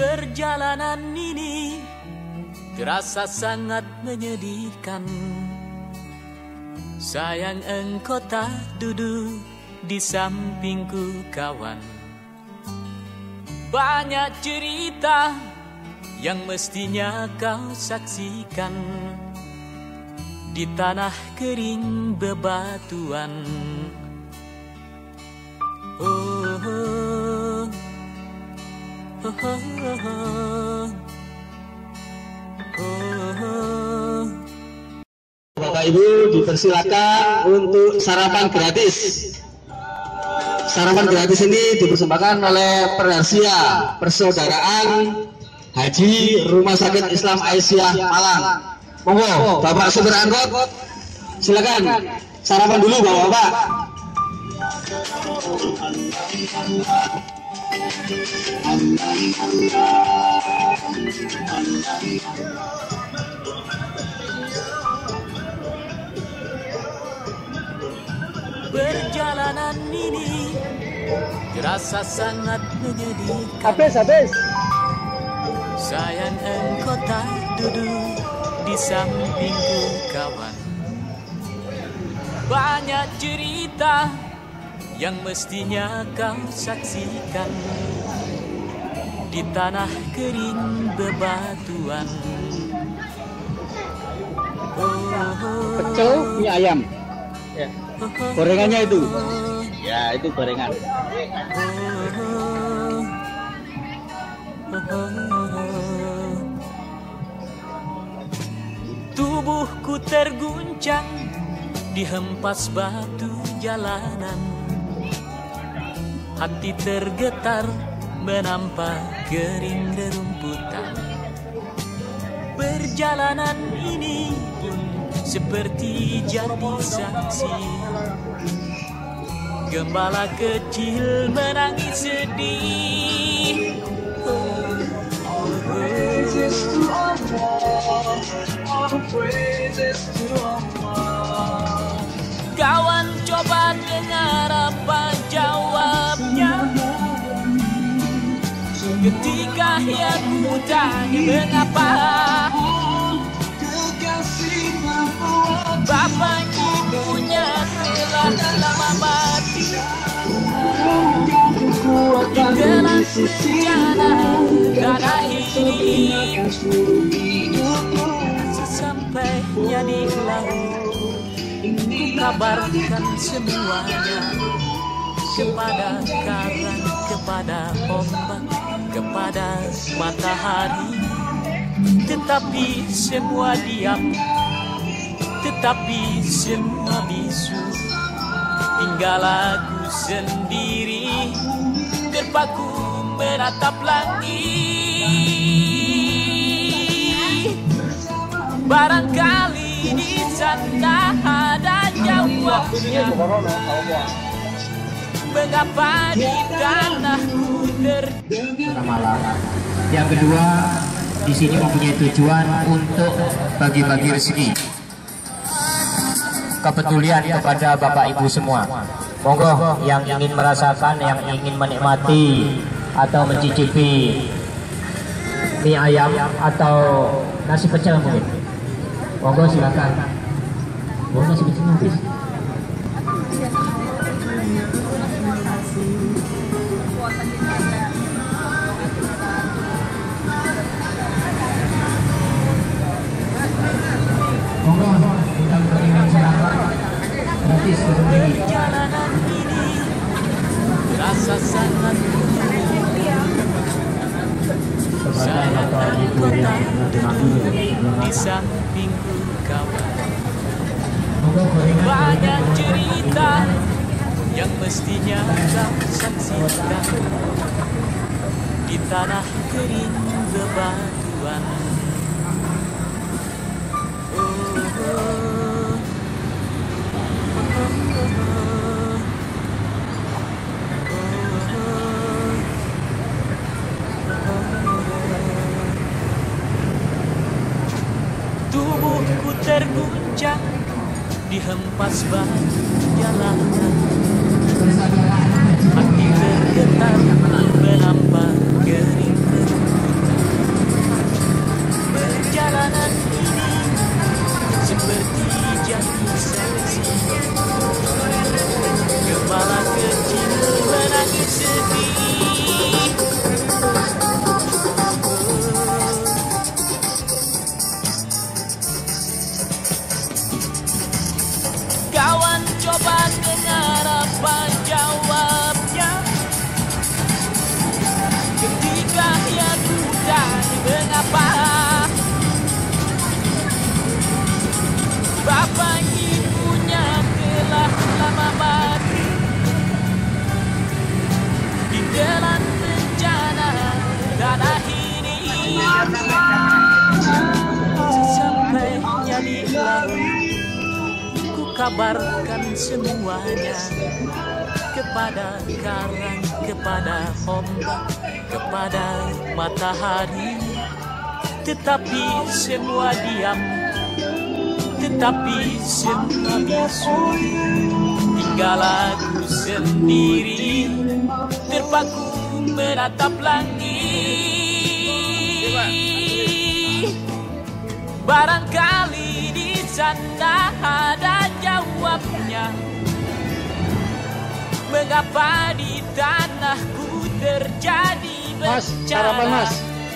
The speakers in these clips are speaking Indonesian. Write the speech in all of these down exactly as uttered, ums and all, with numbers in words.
Perjalanan ini terasa sangat menyedihkan. Sayang engkau tak duduk di sampingku kawan. Banyak cerita yang mestinya kau saksikan di tanah kering bebatuan. Oh, oh, oh, oh, oh, oh, oh. Bapak Ibu dipersilakan untuk sarapan gratis. Sarapan gratis ini dipersembahkan oleh Persia Persaudaraan Haji Rumah Sakit Islam Aisyah Malang. Monggo Bapak supir angkot, silakan sarapan dulu Bapak-bapak. Perjalanan ini terasa sangat menyedihkan. Habis, habis. Sayang engkau tak duduk di sampingku kawan. Banyak cerita yang mestinya kau saksikan di tanah kering bebatuan. Oh, oh, Pecel mie ayam. Ya. Gorengannya itu. Ya, itu gorengan. Tubuhku terguncang dihempas batu jalanan. Hati tergetar menampak kering rerumputan. Perjalanan ini pun seperti jadi saksi. Gembala kecil menangis sedih. Oh, oh, oh. Kawan coba dengar apa jawabnya ketika ia kutanya mengapa bapak ibunya telah lama mati dalam sejarah tanah ini. Sesampainya di laut ku kabarkan semuanya kepada karang, kepada ombak, kepada matahari. Tetapi semua diam, tetapi semua bisu. Tinggal aku sendiri terpaku menatap langit. Barangkali di sana ada jawabnya. Mengapa di tanahku terdengar malam. Yang kedua, di sini mempunyai tujuan untuk bagi-bagi rezeki. Kepedulian kepada Bapak Ibu semua. Monggo yang ingin merasakan, yang ingin menikmati atau mencicipi mie ayam atau nasi pecel mungkin. Monggo silakan. Oh, nasi pecel habis. perjalanan ini rasa sangat sayang engkau tak duduk di sampingku kawan. Banyak cerita yang mestinya kau saksikan di tanah kering bebatuan. Tubuhku terguncang dihempas batu jalanan, hati tergetar menampak kering. Sampainya di laut, ku kabarkan semuanya kepada karang, kepada ombak, kepada matahari. Tetapi semua diam, tetapi semua bisu. Tinggal aku sendiri, terpaku menatap langit. Barangkali di sana ada jawabnya. Mengapa di tanahku terjadi Mas, bencana? sarapan mas.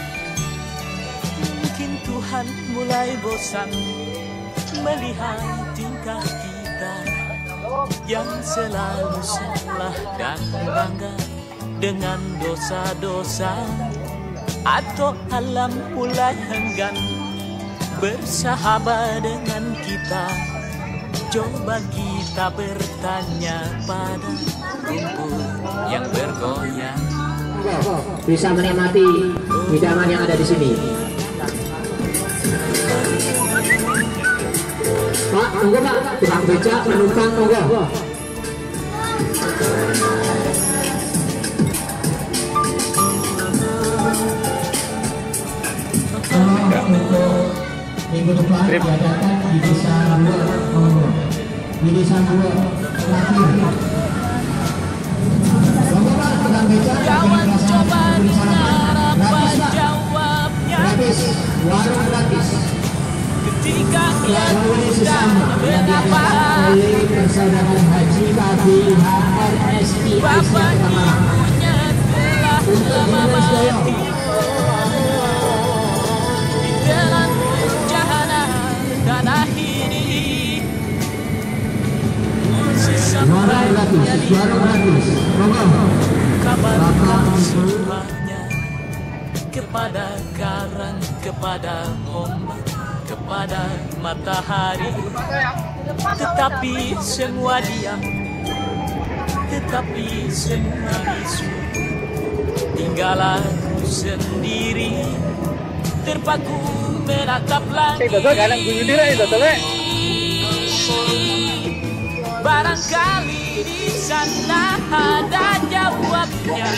Mungkin Tuhan mulai bosan melihat tingkah kita yang selalu salah dan bangga dengan dosa-dosa. Atau alam mulai enggan bersahabat dengan kita. Coba kita bertanya pada rumput yang bergoyang. Bisa menikmati hidangan yang ada di sini. Pak, tunggu Pak, tukang beca penumpang tunggu. Minggu depan diadakan di Desa Buah, di Desa Buah terakhir. Jangan coba dengar apa jawabnya. Gratis, warung gratis. Ketika ia Warung sudah sesama mengapa oleh persaudaraan Haji K B H R S I bapak Aisyah Kamalang. ibunya telah Untuk lama Dinas Daya. mati di dalam bencana tanah ini. Warung Sesampainya gratis, di warung gratis. Monggo. kabarkan semuanya kepada karang, kepada ombak, kepada matahari. Tetapi semua diam, tetapi semua bisu. Tinggal aku sendiri, terpaku menatap langit. Barangkali di sana ada jawabnya.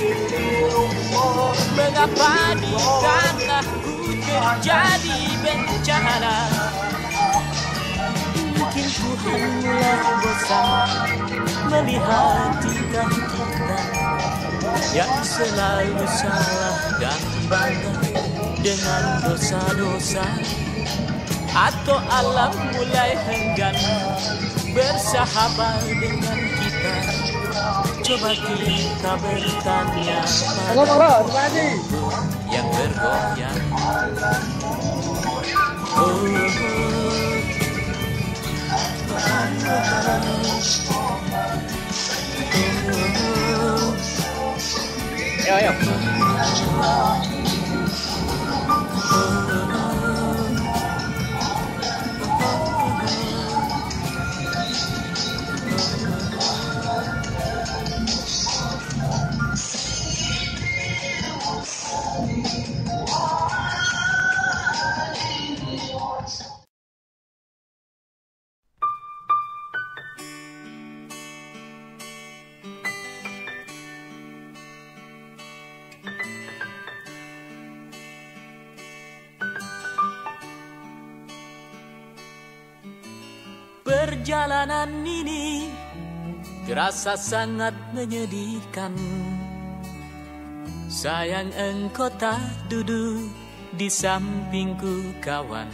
Mengapa di tanahku terjadi bencana? Mungkin Tuhan mulai bosan melihat tingkah kita yang selalu salah dan bangga dengan dosa-dosa. Atau alam mulai enggan bersahabat dengan kita. Coba kita bertanya pada yang bergoyang. Oh, oh, Ayo, ayo. Perjalanan ini terasa sangat menyedihkan. Sayang engkau tak duduk di sampingku kawan.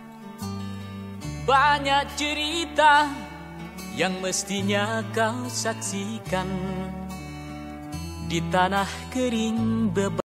Banyak cerita yang mestinya kau saksikan di tanah kering beban.